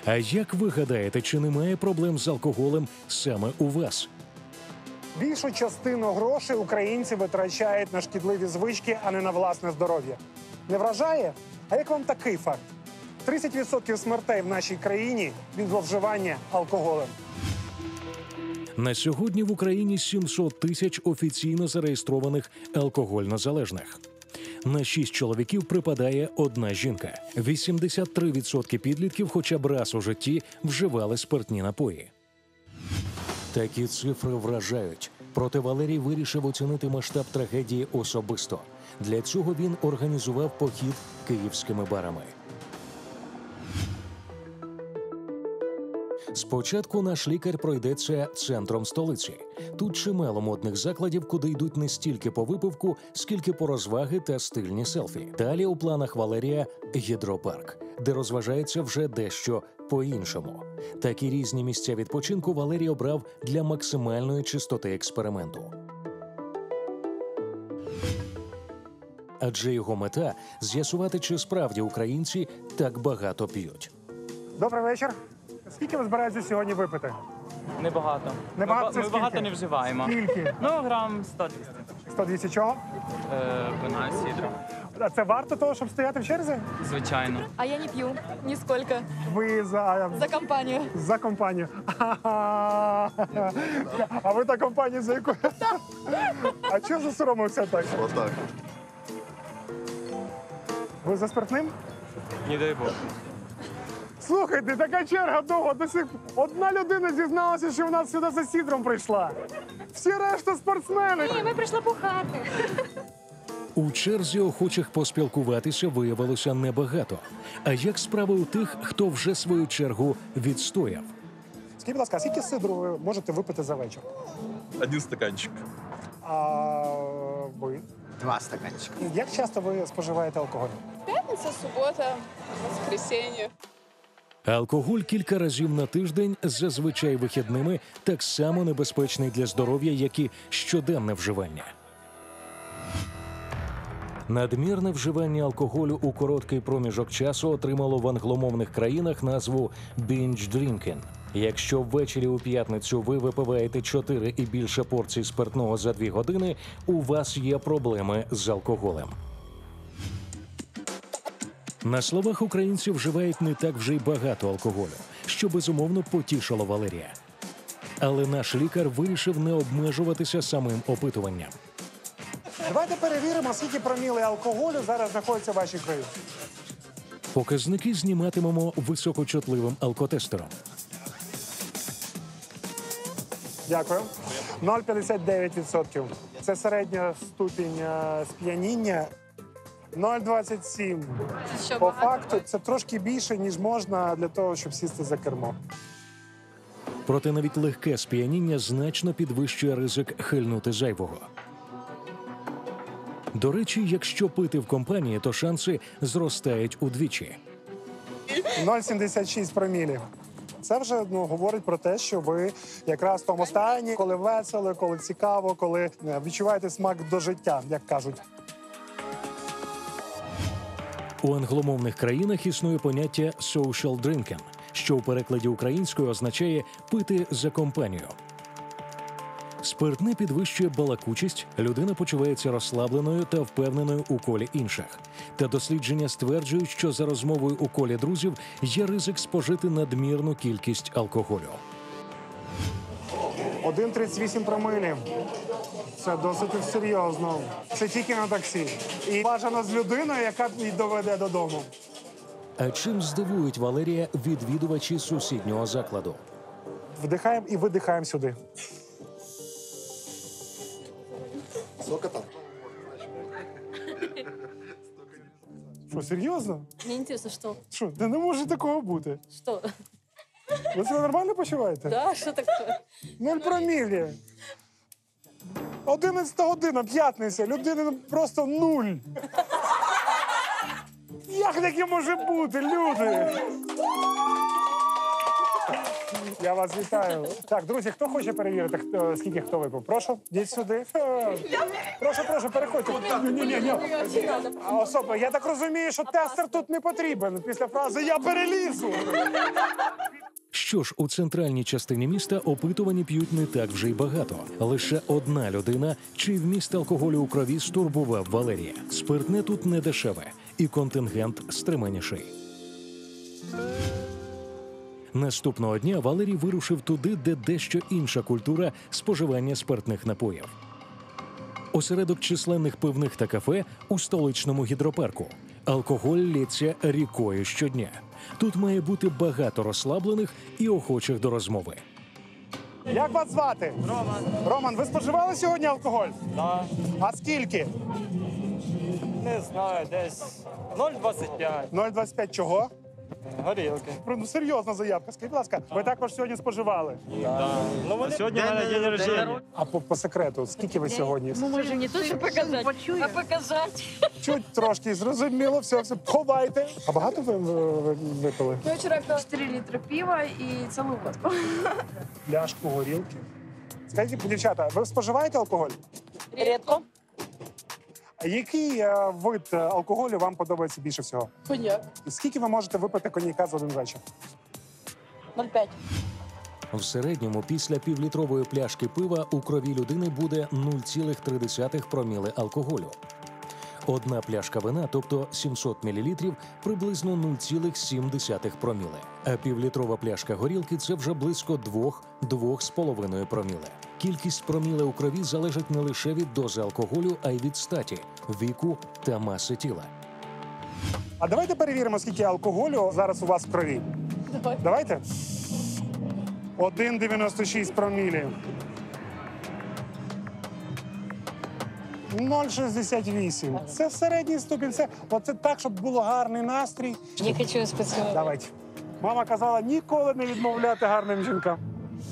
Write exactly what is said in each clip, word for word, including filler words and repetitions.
А як ви гадаєте, чи немає проблем з алкоголем саме у вас? Більшу частину грошей українці витрачають на шкідливі звички, а не на власне здоров'я. Не вражає? А як вам такий факт? тридцять відсотків смертей в нашій країні від зловживання алкоголем. На сьогодні в Україні сімсот тисяч офіційно зареєстрованих алкогольнозалежних. На шість чоловіків припадає одна жінка. вісімдесят три відсотки підлітків хоча б раз у житті вживали спиртні напої. Такі цифри вражають. Проте Валерій вирішив оцінити масштаб трагедії особисто. Для цього він організував похід київськими барами. Спочатку наш лікар пройдеться центром столиці. Тут чимало модних закладів, куди йдуть не стільки по випивку, скільки по розваги та стильні селфі. Далі у планах Валерія гідропарк, де розважається вже дещо по-іншому. Такі різні місця відпочинку Валерій обрав для максимальної чистоти експерименту. Адже його мета – з'ясувати, чи справді українці так багато п'ють. Добрий вечір. Скільки ви збираєтеся сьогодні випити? Небагато. Небагато ми це ми скільки? багато не вживаємо. Скільки? Ну, грам сто-двісті. сто двісті чого? Е, вина, сідро. А це варто того, щоб стояти в черзі? Звичайно. А я не пью, нисколько. Ви за... За компанию. За компанію. А ви та компанія за яку? А чого засоромився так? Отак. Ви за спиртним? Не дай Бог. Слухайте, така черга довго. До сих... Одна людина зізналася, що вона сюди за сідром прийшла. Всі решта спортсмени. Ні, ми прийшли бухати. У черзі охочих поспілкуватися виявилося небагато. А як справи у тих, хто вже свою чергу відстояв? Скажіть, будь ласка, а скільки сидру ви можете випити за вечір? Один стаканчик. А ви? Два стаканчика. Як часто ви споживаєте алкоголь? Пятница, суббота, воскресенье. Алкоголь кілька разів на тиждень, зазвичай вихідними, так само небезпечний для здоров'я, як і щоденне вживання. Надмірне вживання алкоголю у короткий проміжок часу отримало в англомовних країнах назву «binge drinking». Якщо ввечері у п'ятницю ви випиваєте чотири і більше порцій спиртного за дві години, у вас є проблеми з алкоголем. На словах українці вживають не так вже й багато алкоголю, що безумовно потішило Валерія. Але наш лікар вирішив не обмежуватися самим опитуванням. Давайте перевіримо, скільки проміли алкоголю зараз знаходиться в вашій крові. Показники зніматимемо високочутливим алкотестером. Дякую. нуль цілих п'ятдесят дев'ять відсотків. Це середня ступінь е, сп'яніння. нуль цілих двадцять сім. Що По багато? факту це трошки більше, ніж можна для того, щоб сісти за кермо. Проте навіть легке сп'яніння значно підвищує ризик хильнути зайвого. До речі, якщо пити в компанії, то шанси зростають удвічі. нуль цілих сімдесят шість промілів. Це вже ну, говорить про те, що ви якраз в тому стані, коли весело, коли цікаво, коли е, відчуваєте смак до життя, як кажуть. У англомовних країнах існує поняття «social drinking», що у перекладі українською означає «пити за компанію». Спиртне підвищує балакучість, людина почувається розслабленою та впевненою у колі інших. Та дослідження стверджують, що за розмовою у колі друзів є ризик спожити надмірну кількість алкоголю. один цілих тридцять вісім промилів. Це досить серйозно. Це тільки на таксі. І бажано з людиною, яка її доведе додому. А чим здивують Валерія відвідувачі сусіднього закладу? Вдихаємо і видихаємо сюди. Сколько там? Що, серйозно? Мне интересно, что? Що, де не може такого бути? Что? Ви себе нормально почуваєте? Да, что такое? Нуль промілі. Одинадцята година, п'ятниця. Людина просто нуль. Як таке може бути, люди? Я вас вітаю. Так, друзі, хто хоче перевірити, хто, скільки хто випив? Прошу, йдіть сюди. Е, Прошу, прошу, переходьте. Ні, ні, ні, ні. А особа, я так розумію, що тестер тут не потрібен. Після фрази «я перелізу». Що ж, у центральній частині міста опитувані п'ють не так вже й багато. Лише одна людина, чий вміст алкоголю у крові стурбував Валерія. Спиртне тут не дешеве, і контингент стриманіший. Наступного дня Валерій вирушив туди, де дещо інша культура споживання спиртних напоїв. Осередок численних пивних та кафе у столичному гідропарку. Алкоголь лється рікою щодня. Тут має бути багато розслаблених і охочих до розмови. Як вас звати? Роман. Роман, ви споживали сьогодні алкоголь? Да, А скільки? не знаю, десь нуль двадцять п'ять. нуль двадцять п'ять чого? Горілки. Ну, серйозна заявка. Скажіть, будь ласка, ви також сьогодні споживали? Да. Ну, вони... Сьогодні в мене день народження. А по, по секрету, скільки ви сьогодні? Мы можем не то, что показать, а показать. Чуть трошки зрозуміло, все, все, ховайте. А багато ви, ви, ви випили? Я вчера пила четыре литра пива и целую водку. Пляшку горілки. Скажіть, дівчата, ви споживаєте алкоголь? Редко. А який е, вид е, алкоголю вам подобається більше всього? Коньяк. Скільки ви можете випити коньяка за один вечір? ноль пять. В середньому після півлітрової пляшки пива у крові людини буде нуль цілих три десятих проміли алкоголю. Одна пляшка вина, тобто сімсот мілілітрів, приблизно нуль цілих сім десятих проміли. А півлітрова пляшка горілки – це вже близько двох-двох з половиною проміли. Кількість проміле у крові залежить не лише від дози алкоголю, а й від статі, віку та маси тіла. А давайте перевіримо, скільки алкоголю зараз у вас в крові. Давай. Давайте. один цілих дев'яносто шість промілів. нуль цілих шістдесят вісім. Це середній ступінь. Це, оце так, щоб було гарний настрій. Не хочу спасибо. Давайте. Мама казала ніколи не відмовляти гарним жінкам.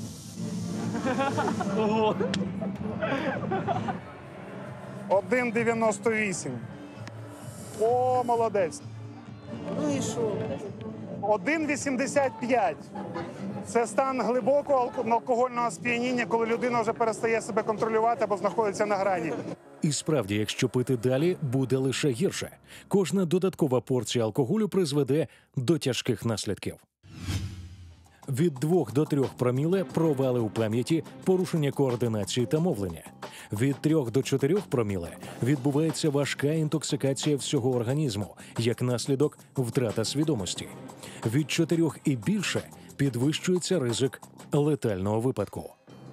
один цілих дев'яносто вісім. О, молодець. Ну и шо? один цілих вісімдесят п'ять. Це стан глибокого алко- алкогольного сп'яніння, коли людина вже перестає себе контролювати або знаходиться на грані. І справді, якщо пити далі, буде лише гірше. Кожна додаткова порція алкоголю призведе до тяжких наслідків. Від двох до трьох проміле – провали у пам'яті, порушення координації та мовлення. Від трьох до чотирьох проміле відбувається важка інтоксикація всього організму, як наслідок – втрата свідомості. Від чотирьох і більше підвищується ризик летального випадку.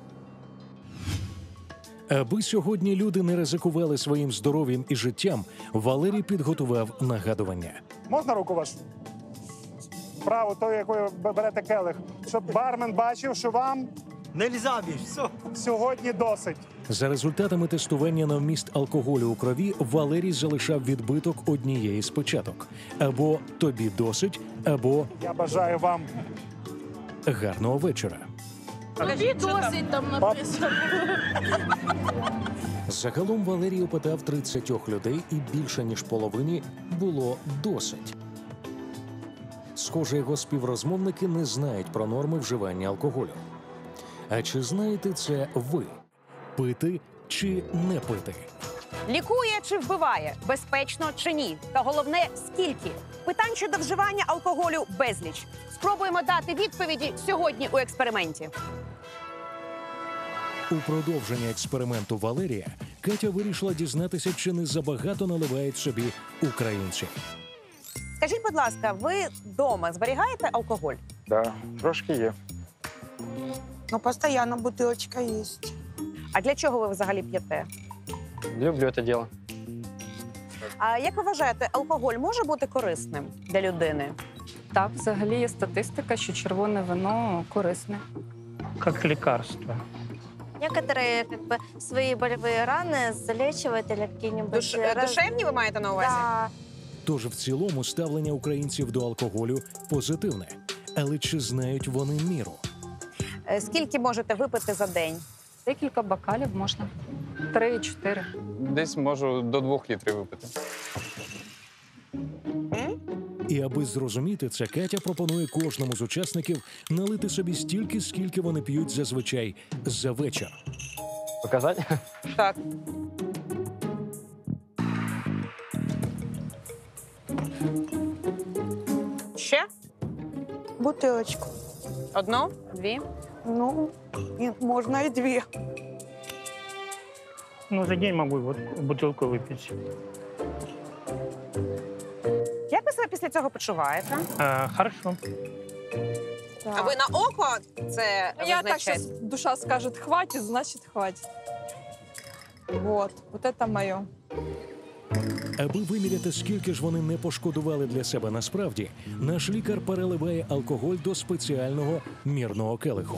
Аби сьогодні люди не ризикували своїм здоров'ям і життям, Валерій підготував нагадування. Можна руку вашу? Праву, тою, якою ви берете келих. Щоб бармен бачив, що вам Нельзя більше, все. сьогодні досить. За результатами тестування на вміст алкоголю у крові Валерій залишав відбиток однієї з печаток. Або «тобі досить», або Я бажаю вам «гарного вечора». Тобі досить там написано. Загалом Валерій опитав тридцять людей, і більше ніж половині було досить. Схоже, його співрозмовники не знають про норми вживання алкоголю. А чи знаєте це ви? Пити чи не пити? Лікує чи вбиває? Безпечно чи ні? Та головне, скільки? Питань щодо вживання алкоголю безліч. Спробуємо дати відповіді сьогодні у експерименті. У продовження експерименту Валерія Катя вирішила дізнатися, чи не забагато наливають собі українці. Скажіть, будь ласка, ви вдома зберігаєте алкоголь? Да, трошки є. Ну, постоянно бутылочка есть. А для чого ви взагалі п'єте? Люблю це діло. А як ви вважаєте, алкоголь може бути корисним для людини? Так, взагалі є статистика, що червоне вино корисне. Як лікарство. Некоторые как бы свои болевые раны залечивают или какие-нибудь... Душ... раз- Душевні ви маєте на увазі? Да. Тож в цілому ставлення українців до алкоголю позитивне. Але чи знають вони міру? Е, Скільки можете випити за день? Декілька бокалів можна. Три-чотири. Десь можу до двох літрів випити. М? І аби зрозуміти це, Катя пропонує кожному з учасників налити собі стільки, скільки вони п'ють зазвичай за вечір. Показать? Так. Ще? Бутилочку. Одну? Дві? Ну, і можна і дві. Ну, за день могу вот бутылку выпить. Як ви себе після цього почуваєте? А, хорошо. А ви на око це Я так визначаєте? сейчас душа скажет хватит, значит хватит. Вот, вот это мое. Аби виміряти, скільки ж вони не пошкодували для себе насправді, наш лікар переливає алкоголь до спеціального мірного келиху.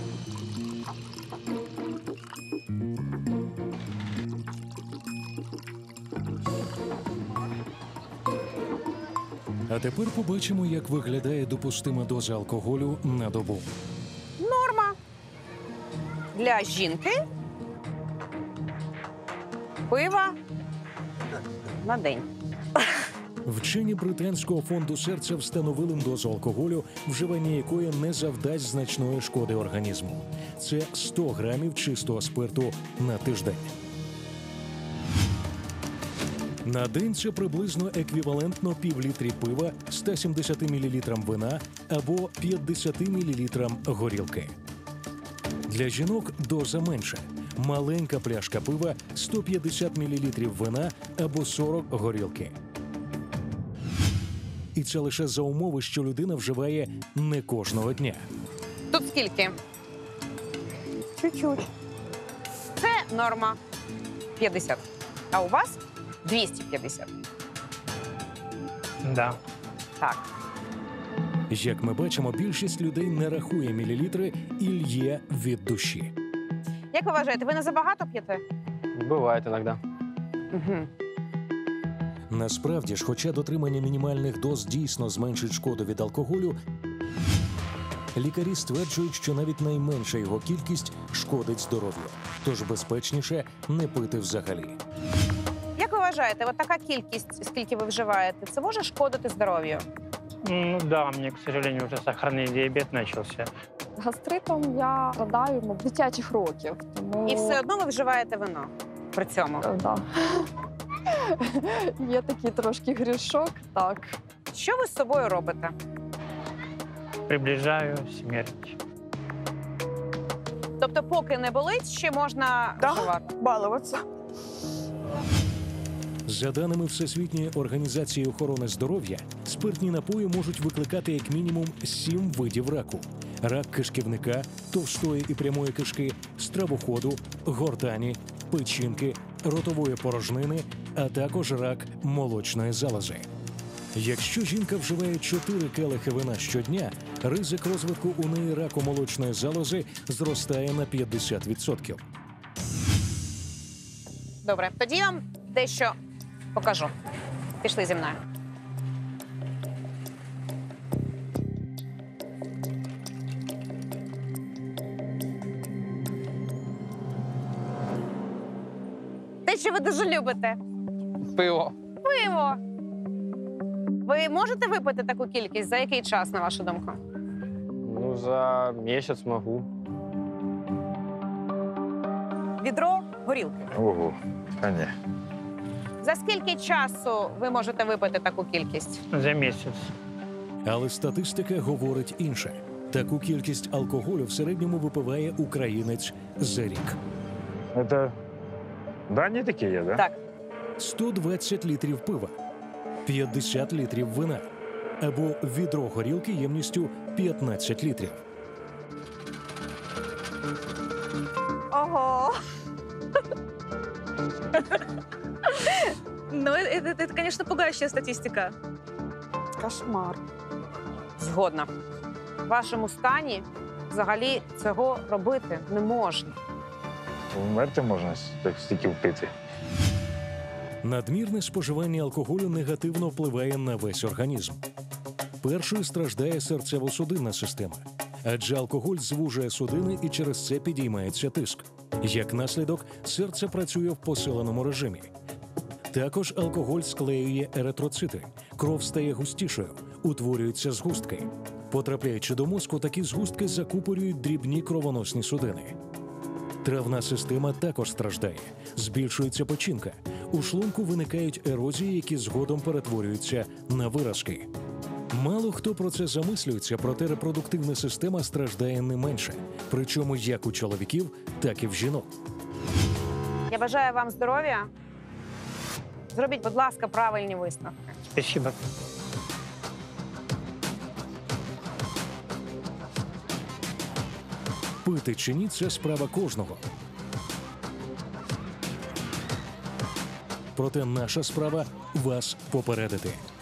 А тепер побачимо, як виглядає допустима доза алкоголю на добу. Норма. Для жінки пива на день. Вчені Британського фонду серця встановили дозу алкоголю, вживання якої не завдасть значної шкоди організму. Це сто грамів чистого спирту на тиждень. На день це приблизно еквівалентно півлітрі пива, ста сімдесяти мілілітрам вина або п'ятдесяти мілілітрам горілки. Для жінок доза менша. Маленька пляшка пива, сто п'ятдесят мілілітрів вина або сорок горілки. І це лише за умови, що людина вживає не кожного дня. Тут скільки? Чуть-чуть. Це норма п'ятдесят. А у вас двісті п'ятдесят. Да. Так. Як ми бачимо, більшість людей не рахує мілілітри і лє від душі. Як ви вважаєте, ви не забагато п'єте? Бывает иногда. Угу. Насправді ж, хоча дотримання мінімальних доз дійсно зменшить шкоду від алкоголю, лікарі стверджують, що навіть найменша його кількість шкодить здоров'ю. Тож безпечніше не пити взагалі. Як ви вважаєте, от така кількість, скільки ви вживаєте, це може шкодити здоров'ю? Ну да, мне, к сожалению, уже сахарный диабет начался. Гастритом я страдаю ну, дитячих років. Тому... І все одно ви вживаєте вино при цьому? Е, Да. Є такий трошки грішок, так. Що ви з собою робите? Приближаю смерть. Тобто, поки не болить, ще можна Да. вживати? Балуватися. За даними Всесвітньої організації охорони здоров'я, спиртні напої можуть викликати як мінімум сім видів раку: рак кишківника, товстої і прямої кишки, стравоходу, гортані, печінки, ротової порожнини, а також рак молочної залози. Якщо жінка вживає чотири келихи вина щодня, ризик розвитку у неї раку молочної залози зростає на п'ятдесят відсотків. Добре, тоді я вам дещо покажу. Пішли зі мною. Те, що ви дуже любите. Пиво. Пиво. Ви можете випити таку кількість? За який час, на вашу думку? Ну, за месяц могу. Відро горілки. Ого, а ні. За скільки часу ви можете випити таку кількість? За месяц. Але статистика говорить інше. Таку кількість алкоголю в середньому випиває українець за рік. Это дані такі є, да? Так. сто двадцять літрів пива, п'ятдесят літрів вина або відро горілки ємністю п'ятнадцять літрів. Ого. Ну, это, это, конечно, пугающая статистика. Кошмар. Згодна. В вашому стані взагалі цього робити не можна. Вмерти можна так стільки впити. Надмірне споживання алкоголю негативно впливає на весь організм. Першою страждає серцево-судинна система, адже алкоголь звужує судини і через це підіймається тиск. Як наслідок, серце працює в посиленому режимі. Також алкоголь склеює еритроцити, кров стає густішою, утворюються згустки. Потрапляючи до мозку, такі згустки закупорюють дрібні кровоносні судини. Травна система також страждає, збільшується печінка. У шлунку виникають ерозії, які згодом перетворюються на виразки. Мало хто про це замислюється, проте репродуктивна система страждає не менше. Причому як у чоловіків, так і в жінок. Я бажаю вам здоров'я. Зробіть, будь ласка, правильні висновки. Спасибо. Пити чи ні – це справа кожного. Проте наша справа – вас попередити.